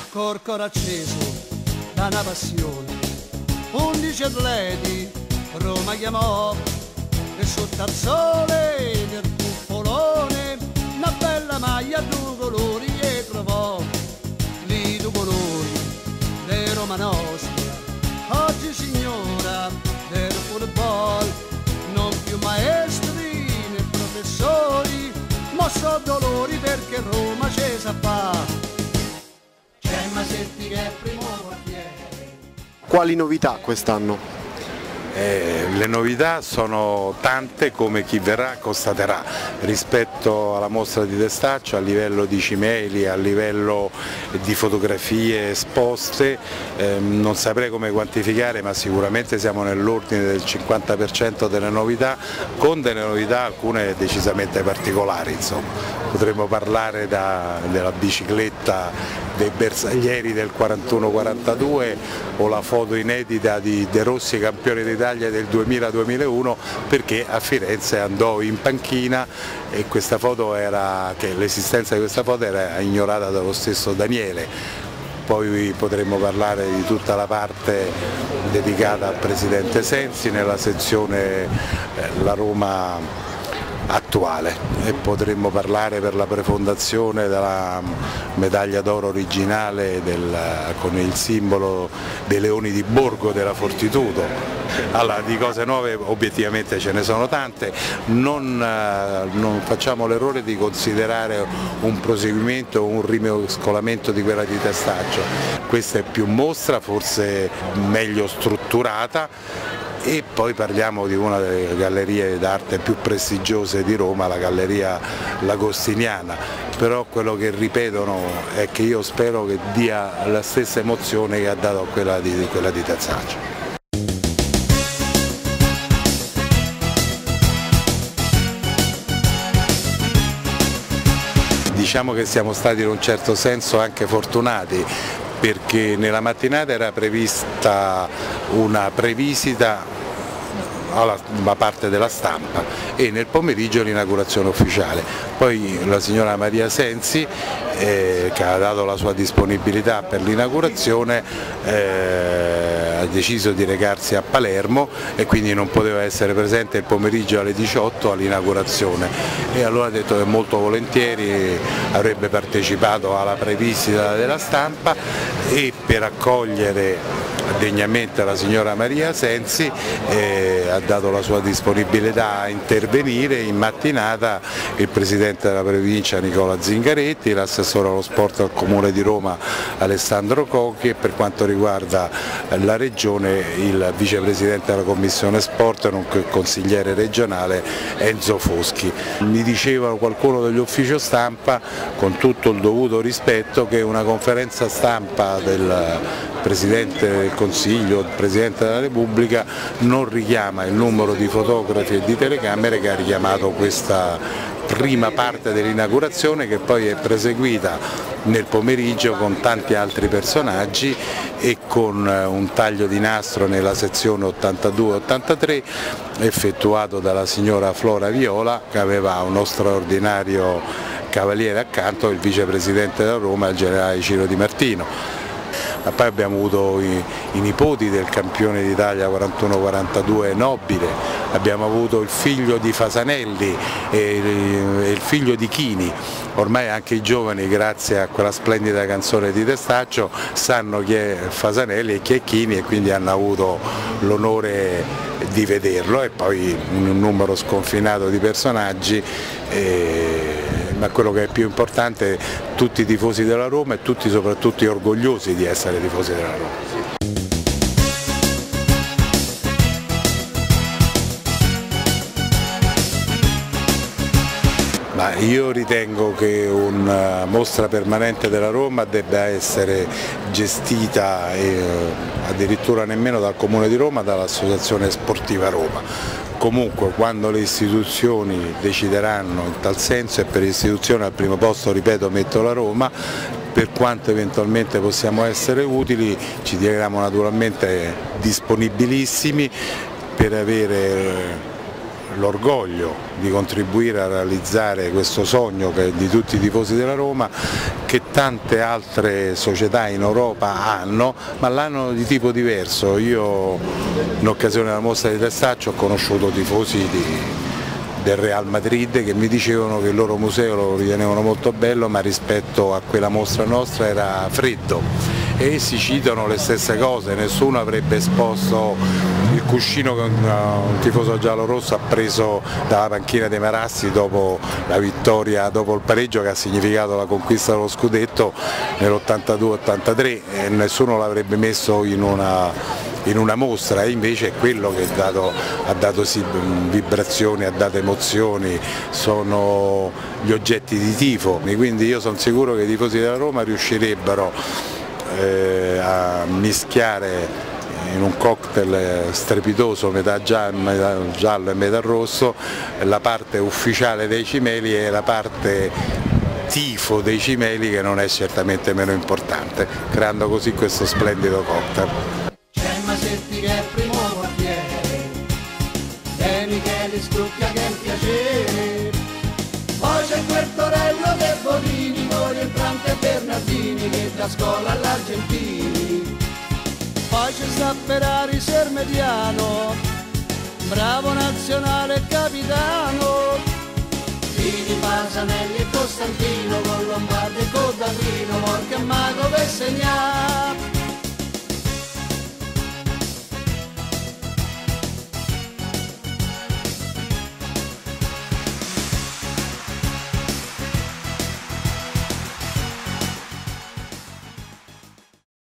cor acceso da una passione. 11 atleti Roma chiamò e sotto al sole del cupolone una bella maglia due colori e trovò lì due colori di Roma nostra. Oggi signora del football, non più maestri né professori, ma so dolori perché Roma c'è sa fa. C'è Masetti che è primo portiere. Quali novità quest'anno? Le novità sono tante, come chi verrà constaterà, rispetto alla mostra di Testaccio, a livello di cimeli, a livello di fotografie esposte, non saprei come quantificare, ma sicuramente siamo nell'ordine del 50% delle novità, con delle novità alcune decisamente particolari. Insomma. Potremmo parlare della bicicletta dei bersaglieri del 41-42 o la foto inedita di De Rossi, campione d'Italia del 2000-2001, perché a Firenze andò in panchina e questa foto l'esistenza di questa foto era ignorata dallo stesso Daniele. Poi potremmo parlare di tutta la parte dedicata al presidente Sensi nella sezione La Roma attuale, e potremmo parlare per la prefondazione della medaglia d'oro originale con il simbolo dei Leoni di Borgo della Fortitudo. Allora, di cose nuove obiettivamente ce ne sono tante, non facciamo l'errore di considerare un proseguimento o un rimescolamento di quella di Testaccio. Questa è più mostra, forse meglio strutturata, e poi parliamo di una delle gallerie d'arte più prestigiose di Roma, la Galleria Lagostiniana, però quello che ripetono è che io spero che dia la stessa emozione che ha dato quella di Testaccio. Diciamo che siamo stati in un certo senso anche fortunati, perché nella mattinata era prevista una previsita alla parte della stampa e nel pomeriggio l'inaugurazione ufficiale. Poi la signora Maria Sensi, che ha dato la sua disponibilità per l'inaugurazione, ha deciso di recarsi a Palermo e quindi non poteva essere presente il pomeriggio alle 18 all'inaugurazione, e allora ha detto che molto volentieri avrebbe partecipato alla previsita della stampa, e per accogliere degnamente la signora Maria Sensi ha dato la sua disponibilità a intervenire in mattinata il presidente della provincia Nicola Zingaretti, l'assessore allo sport al Comune di Roma Alessandro Cocchi, e per quanto riguarda la regione il vicepresidente della commissione sport nonché il consigliere regionale Enzo Foschi. Mi diceva qualcuno degli uffici stampa, con tutto il dovuto rispetto, che una conferenza stampa del Presidente del Consiglio, il Presidente della Repubblica, non richiama il numero di fotografi e di telecamere che ha richiamato questa prima parte dell'inaugurazione, che poi è proseguita nel pomeriggio con tanti altri personaggi e con un taglio di nastro nella sezione 82-83 effettuato dalla signora Flora Viola, che aveva uno straordinario cavaliere accanto, il vicepresidente della Roma, il generale Ciro Di Martino. Ma poi abbiamo avuto i nipoti del campione d'Italia 41-42 Nobile, abbiamo avuto il figlio di Fasanelli e il figlio di Chini. Ormai anche i giovani, grazie a quella splendida canzone di Testaccio, sanno chi è Fasanelli e chi è Chini, e quindi hanno avuto l'onore di vederlo, e poi un numero sconfinato di personaggi. Ma quello che è più importante, tutti i tifosi della Roma e tutti soprattutto orgogliosi di essere tifosi della Roma. Ma io ritengo che una mostra permanente della Roma debba essere gestita addirittura nemmeno dal Comune di Roma, dall'Associazione Sportiva Roma. Comunque, quando le istituzioni decideranno in tal senso, e per istituzione al primo posto, ripeto, metto la Roma, per quanto eventualmente possiamo essere utili ci dichiariamo naturalmente disponibilissimi per avere l'orgoglio di contribuire a realizzare questo sogno che è di tutti i tifosi della Roma, che tante altre società in Europa hanno, ma l'hanno di tipo diverso. Io in occasione della mostra di Testaccio ho conosciuto tifosi del Real Madrid che mi dicevano che il loro museo lo ritenevano molto bello, ma rispetto a quella mostra nostra era freddo, e si citano le stesse cose. Nessuno avrebbe esposto il cuscino che un tifoso giallorosso ha preso dalla panchina dei Marassi dopo la vittoria, dopo il pareggio che ha significato la conquista dello scudetto nell'82-83, e nessuno l'avrebbe messo in una mostra, e invece è quello che ha dato vibrazioni, ha dato emozioni, sono gli oggetti di tifo. Quindi io sono sicuro che i tifosi della Roma riuscirebbero a mischiare in un cocktail strepitoso, metà giallo e metà rosso, la parte ufficiale dei Cimeli e la parte tifo dei Cimeli, che non è certamente meno importante, creando così questo splendido cocktail. C'è Masetti che è primo portiere, De Micheli Scrucchia che è un piacere, poi c'è Quertorello che è Bonini, con Rientrante e Bernardini che da scuola all'Argentini, poi c'è Sapperari Sermediano, bravo nazionale e capitano, Fini, Pasanelli e Costantino, con Lombardi e Codallino, Morca e Mago per segnare.